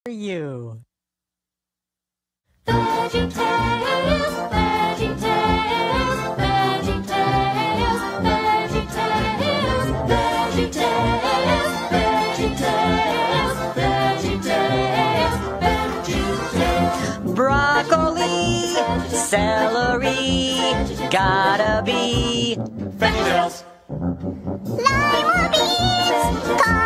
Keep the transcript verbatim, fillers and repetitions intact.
you. VeggieTales, VeggieTales, VeggieTales, VeggieTales, VeggieTales, VeggieTales, VeggieTales, VeggieTales. Broccoli, celery, gotta be VeggieTales. Lima beans,